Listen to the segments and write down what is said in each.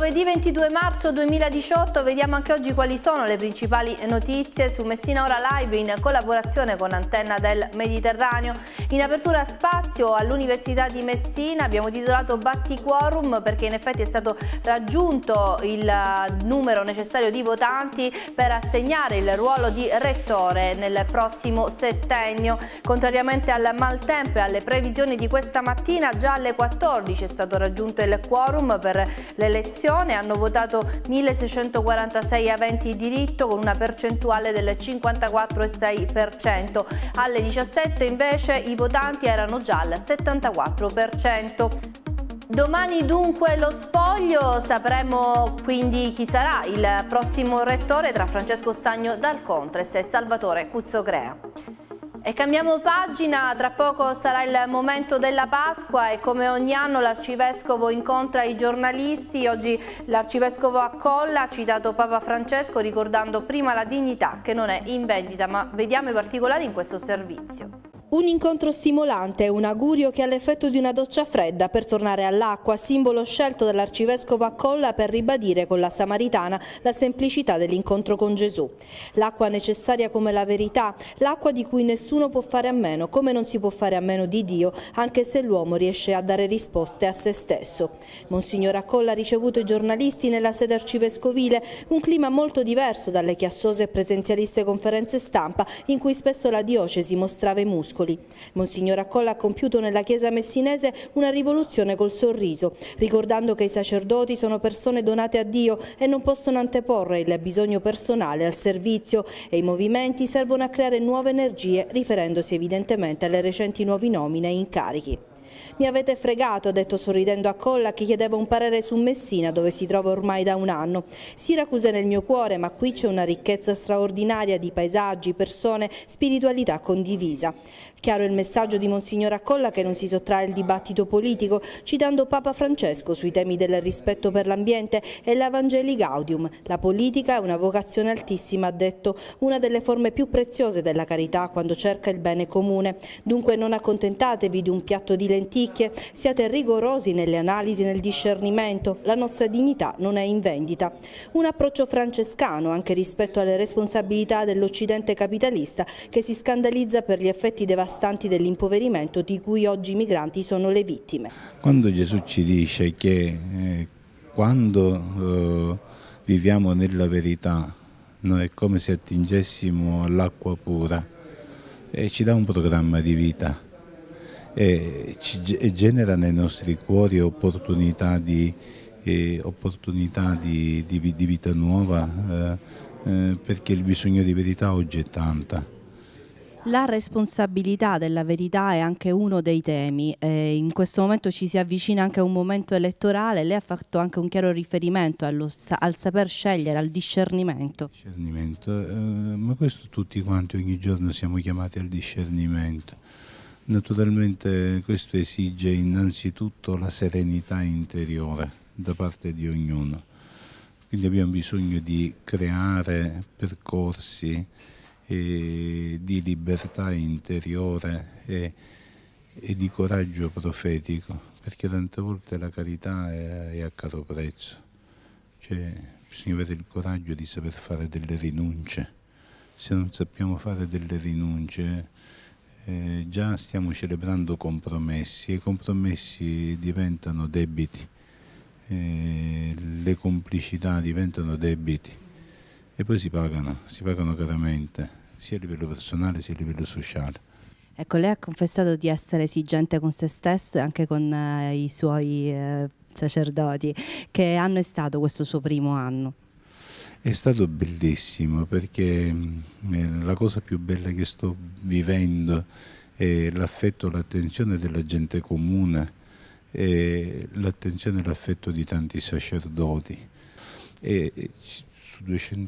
Giovedì 22 marzo 2018 vediamo anche oggi quali sono le principali notizie su Messina Ora Live in collaborazione con Antenna del Mediterraneo. In apertura spazio all'Università di Messina abbiamo titolato Battiquorum perché in effetti è stato raggiunto il numero necessario di votanti per assegnare il ruolo di rettore nel prossimo settennio. Contrariamente al maltempo e alle previsioni di questa mattina, già alle 14 è stato raggiunto il quorum per l'elezione. Hanno votato 1646 aventi diritto con una percentuale del 54,6%. Alle 17 invece i votanti erano già al 74%. Domani dunque lo spoglio, sapremo quindi chi sarà il prossimo rettore tra Francesco Stagno dal Contres e Salvatore Cuzzocrea. E cambiamo pagina, tra poco sarà il momento della Pasqua e come ogni anno l'Arcivescovo incontra i giornalisti. Oggi l'Arcivescovo Accolla ha citato Papa Francesco ricordando prima la dignità che non è in vendita, ma vediamo i particolari in questo servizio. Un incontro stimolante e un augurio che ha l'effetto di una doccia fredda per tornare all'acqua, simbolo scelto dall'Arcivescovo Accolla per ribadire con la Samaritana la semplicità dell'incontro con Gesù. L'acqua necessaria come la verità, l'acqua di cui nessuno può fare a meno, come non si può fare a meno di Dio, anche se l'uomo riesce a dare risposte a se stesso. Monsignor Accolla ha ricevuto i giornalisti nella sede arcivescovile, un clima molto diverso dalle chiassose e presenzialiste conferenze stampa in cui spesso la diocesi mostrava i muscoli. Monsignor Accolla ha compiuto nella chiesa messinese una rivoluzione col sorriso, ricordando che i sacerdoti sono persone donate a Dio e non possono anteporre il bisogno personale al servizio e i movimenti servono a creare nuove energie, riferendosi evidentemente alle recenti nuove nomine e incarichi. Mi avete fregato, ha detto sorridendo Accolla, che chiedeva un parere su Messina, dove si trova ormai da un anno. Siracusa è nel mio cuore, ma qui c'è una ricchezza straordinaria di paesaggi, persone, spiritualità condivisa. Chiaro il messaggio di Monsignor Accolla che non si sottrae al dibattito politico, citando Papa Francesco sui temi del rispetto per l'ambiente e l'Evangeli Gaudium. La politica è una vocazione altissima, ha detto, una delle forme più preziose della carità quando cerca il bene comune. Dunque non accontentatevi di un piatto di lenticchie, siate rigorosi nelle analisi e nel discernimento, la nostra dignità non è in vendita. Un approccio francescano anche rispetto alle responsabilità dell'Occidente capitalista che si scandalizza per gli effetti devastanti dell'impoverimento di cui oggi i migranti sono le vittime. Quando Gesù ci dice che quando viviamo nella verità, noi è come se attingessimo all'acqua pura e ci dà un programma di vita. E genera nei nostri cuori opportunità di vita nuova, perché il bisogno di verità oggi è tanta. La responsabilità della verità è anche uno dei temi. In questo momento ci si avvicina anche a un momento elettorale. Lei ha fatto anche un chiaro riferimento al saper scegliere, al discernimento. Ma questo tutti quanti ogni giorno siamo chiamati al discernimento. Naturalmente questo esige innanzitutto la serenità interiore da parte di ognuno, quindi abbiamo bisogno di creare percorsi di libertà interiore e di coraggio profetico, perché tante volte la carità è a caro prezzo, cioè bisogna avere il coraggio di saper fare delle rinunce. Se non sappiamo fare delle rinunce, già stiamo celebrando compromessi e i compromessi diventano debiti, le complicità diventano debiti e poi si pagano caramente, sia a livello personale sia a livello sociale. Ecco, lei ha confessato di essere esigente con se stesso e anche con i suoi sacerdoti. Che anno è stato questo suo primo anno? È stato bellissimo perché la cosa più bella che sto vivendo è l'affetto, l'attenzione della gente comune, e l'attenzione e l'affetto di tanti sacerdoti. E su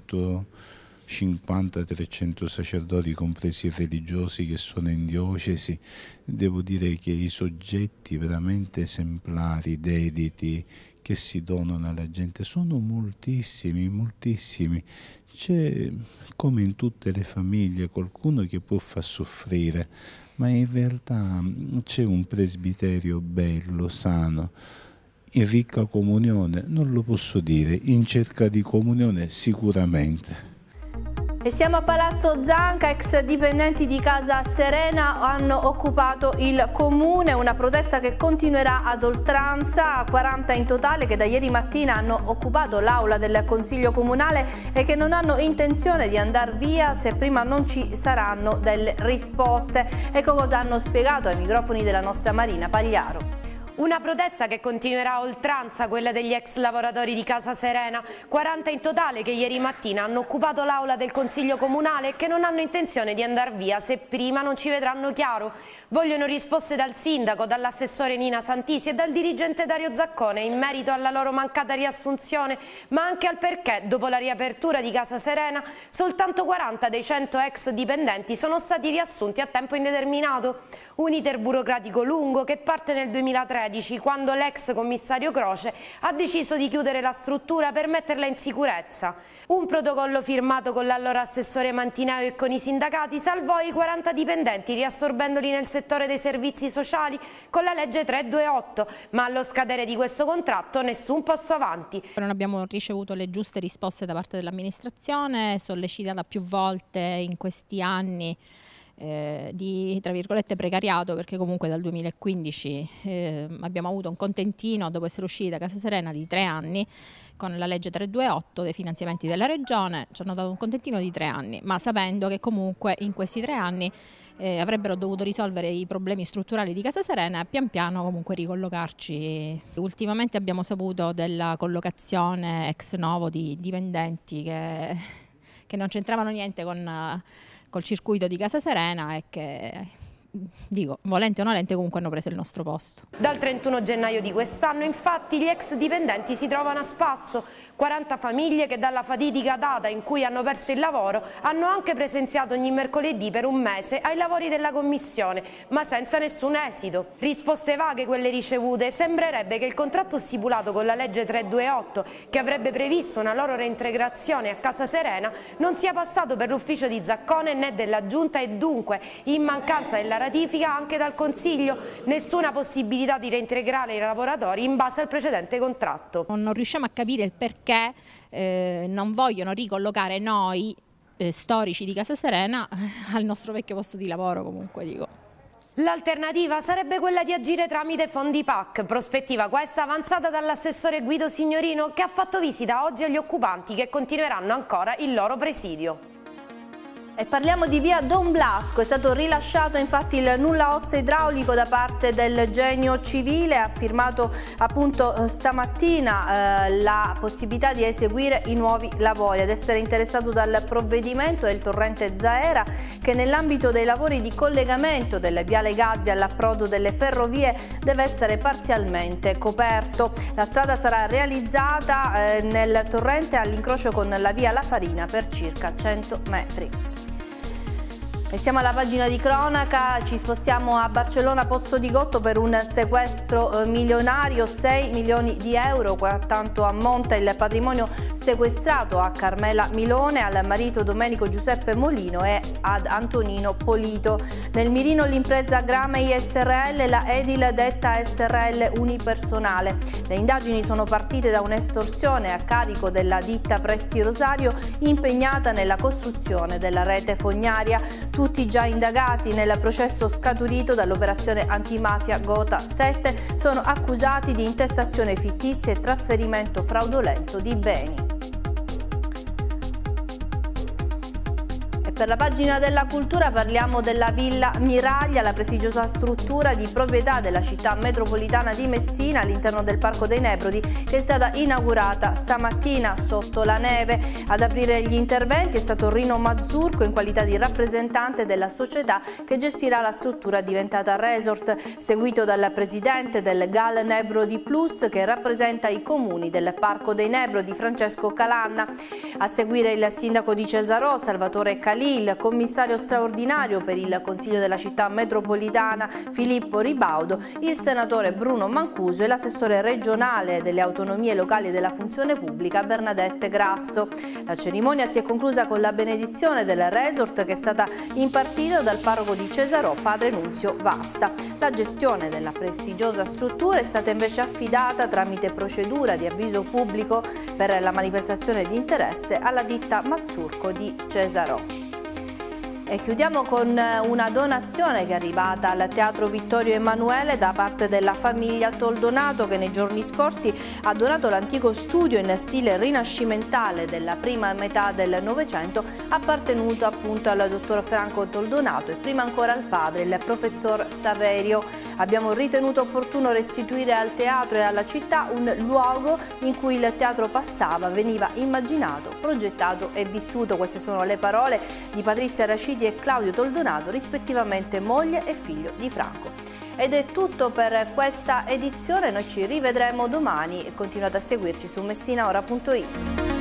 250-300 sacerdoti, compresi i religiosi che sono in diocesi, devo dire che i soggetti veramente esemplari, dediti, che si donano alla gente sono moltissimi, moltissimi. C'è, come in tutte le famiglie, qualcuno che può far soffrire, ma in realtà c'è un presbiterio bello, sano. In ricca comunione non lo posso dire, in cerca di comunione sicuramente. E siamo a Palazzo Zanca, ex dipendenti di Casa Serena hanno occupato il comune, una protesta che continuerà ad oltranza, 40 in totale che da ieri mattina hanno occupato l'aula del Consiglio Comunale e che non hanno intenzione di andare via se prima non ci saranno delle risposte. Ecco cosa hanno spiegato ai microfoni della nostra Marina Pagliaro. Una protesta che continuerà a oltranza, quella degli ex lavoratori di Casa Serena, 40 in totale che ieri mattina hanno occupato l'aula del Consiglio Comunale e che non hanno intenzione di andare via se prima non ci vedranno chiaro. Vogliono risposte dal sindaco, dall'assessore Nina Santisi e dal dirigente Dario Zaccone in merito alla loro mancata riassunzione, ma anche al perché, dopo la riapertura di Casa Serena, soltanto 40 dei 100 ex dipendenti sono stati riassunti a tempo indeterminato. Un iter burocratico lungo che parte nel 2013, quando l'ex commissario Croce ha deciso di chiudere la struttura per metterla in sicurezza. Un protocollo firmato con l'allora assessore Mantineo e con i sindacati salvò i 40 dipendenti riassorbendoli nel settore dei servizi sociali con la legge 328, ma allo scadere di questo contratto nessun passo avanti. Non abbiamo ricevuto le giuste risposte da parte dell'amministrazione, sollecitata più volte in questi anni di, tra virgolette, precariato, perché comunque dal 2015 abbiamo avuto un contentino dopo essere usciti da Casa Serena di 3 anni con la legge 328 dei finanziamenti della regione. Ci hanno dato un contentino di 3 anni, ma sapendo che comunque in questi 3 anni avrebbero dovuto risolvere i problemi strutturali di Casa Serena e pian piano comunque ricollocarci. Ultimamente abbiamo saputo della collocazione ex novo di dipendenti che non c'entravano niente col circuito di Casa Serena e che, dico, volente o nolente, comunque hanno preso il nostro posto. Dal 31 gennaio di quest'anno, infatti, gli ex dipendenti si trovano a spasso. 40 famiglie che dalla fatidica data in cui hanno perso il lavoro hanno anche presenziato ogni mercoledì per un mese ai lavori della commissione, ma senza nessun esito. Risposte vaghe quelle ricevute. Sembrerebbe che il contratto stipulato con la legge 328, che avrebbe previsto una loro reintegrazione a Casa Serena, non sia passato per l'ufficio di Zaccone né della Giunta e dunque, in mancanza della ratifica anche dal Consiglio, nessuna possibilità di reintegrare i lavoratori in base al precedente contratto. Non riusciamo a capire il perché non vogliono ricollocare noi storici di Casa Serena al nostro vecchio posto di lavoro, comunque dico. L'alternativa sarebbe quella di agire tramite fondi PAC, prospettiva questa avanzata dall'assessore Guido Signorino, che ha fatto visita oggi agli occupanti che continueranno ancora il loro presidio. E parliamo di via Don Blasco. È stato rilasciato infatti il nulla osta idraulico da parte del Genio Civile, ha firmato appunto stamattina la possibilità di eseguire i nuovi lavori. Ad essere interessato dal provvedimento è il torrente Zaera, che nell'ambito dei lavori di collegamento delle viale Gazzi all'approdo delle ferrovie deve essere parzialmente coperto. La strada sarà realizzata nel torrente all'incrocio con la via La Farina per circa 100 metri. E siamo alla pagina di cronaca, ci spostiamo a Barcellona Pozzo di Gotto per un sequestro milionario, 6 milioni di euro, tanto ammonta il patrimonio sequestrato a Carmela Milone, al marito Domenico Giuseppe Molino e ad Antonino Polito. Nel mirino l'impresa Gramei SRL e la Edil Detta SRL unipersonale. Le indagini sono partite da un'estorsione a carico della ditta Presti Rosario impegnata nella costruzione della rete fognaria. Tutti già indagati nel processo scaturito dall'operazione antimafia Gota 7 sono accusati di intestazione fittizia e trasferimento fraudolento di beni. Per la pagina della cultura parliamo della Villa Miraglia, la prestigiosa struttura di proprietà della città metropolitana di Messina all'interno del Parco dei Nebrodi, che è stata inaugurata stamattina sotto la neve. Ad aprire gli interventi è stato Rino Mazzurco in qualità di rappresentante della società che gestirà la struttura diventata resort, seguito dal presidente del GAL Nebrodi Plus che rappresenta i comuni del Parco dei Nebrodi, Francesco Calanna. A seguire il sindaco di Cesarò, Salvatore Calì, il commissario straordinario per il Consiglio della Città Metropolitana Filippo Ribaudo, il senatore Bruno Mancuso e l'assessore regionale delle autonomie locali e della funzione pubblica Bernadette Grasso. La cerimonia si è conclusa con la benedizione del resort che è stata impartita dal parroco di Cesarò, padre Nunzio Vasta. La gestione della prestigiosa struttura è stata invece affidata tramite procedura di avviso pubblico per la manifestazione di interesse alla ditta Mazzurco di Cesarò. E chiudiamo con una donazione che è arrivata al Teatro Vittorio Emanuele da parte della famiglia Toldonato, che nei giorni scorsi ha donato l'antico studio in stile rinascimentale della prima metà del Novecento, appartenuto appunto al dottor Franco Toldonato e prima ancora al padre, il professor Saverio. Abbiamo ritenuto opportuno restituire al teatro e alla città un luogo in cui il teatro passava, veniva immaginato, progettato e vissuto. Queste sono le parole di Patrizia Raciti e Claudio Toldonato, rispettivamente moglie e figlio di Franco. Ed è tutto per questa edizione, noi ci rivedremo domani e continuate a seguirci su messinaora.it.